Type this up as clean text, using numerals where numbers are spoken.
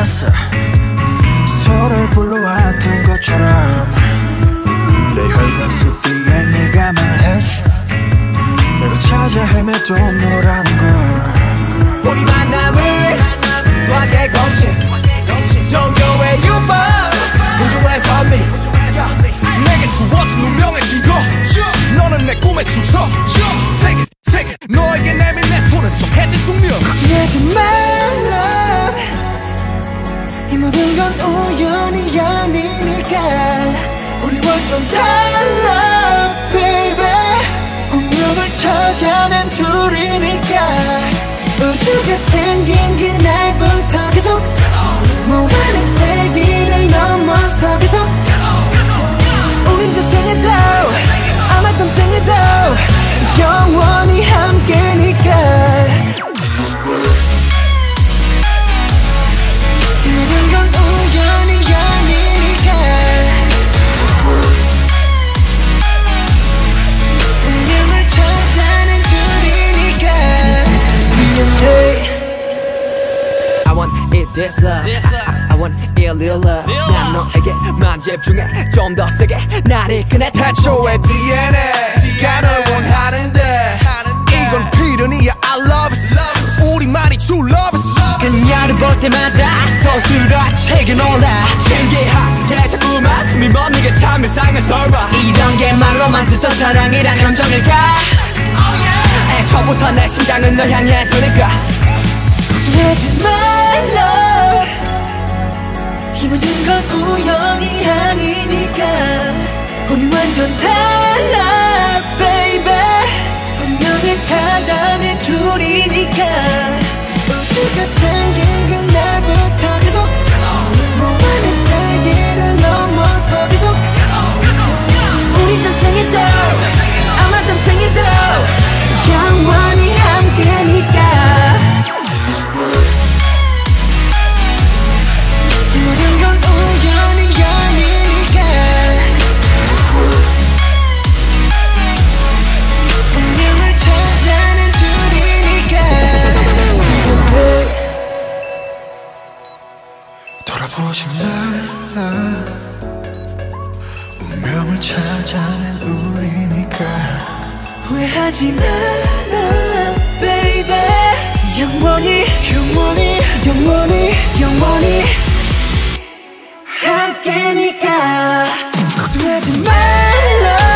않았어. 서로를 불러왔던 것처럼 내 혈관 속 뒤에 네가 말해줘. 내가 찾아 헤매도 너라는 걸. 우리 만남을 과거의 공식 종교의 유법 우주의 선미 내게 주어진 운명의 증거. 너는 내 꿈의 주석. 세계 너에게 내민 내 손은 정해진 숙명. 걱정하지 말라. 이 모든 건 우연이 아니니까. 우리 완전 달라 baby. 운명을 찾아낸 둘이니까. 우주가 생긴 그날부터 계속 무한의 세기를 넘어서 계속 우린 저생에도 아마 평생에도 영원히 함께니까. 이 모든 건 우연이 아니니까. 운명을 찾아낸 둘이니까. I want it this love I want it real love 난 너에게만 집중해 좀 더 세게 날 이끄네. 태초의 DNA가 널 원하는데 이건 필연이야. I love it. 우리만이 true love it. 그녀를 볼 때마다 서술화책에 놀라. 신기하게 자꾸만 숨이 멎는 게 참 일상의 설마. 이런 게 말로만 듣던 사랑이란 감정일까. 애초부터 내 심장은 널 향해 두니까. 걱정하지 말라. 이 모든 건 우연이 아니니까. 우리 완전 달라 baby. 운명을 찾아낸 둘이니까. 우주가 생긴 그날부터 계속 무한의 세계를 넘어서 계속 우리 전생에도 아마 평생에도 영원히 함께니까. 이 모든 건 우연이 아니니까. 운명을 찾아낸 둘이니까. 돌아보지 말라. 운명을 찾아낸 우리니까. 후회하지 마라 baby. 영원히 영원히 영원히 영원히 함께니까. 걱정하지 말라.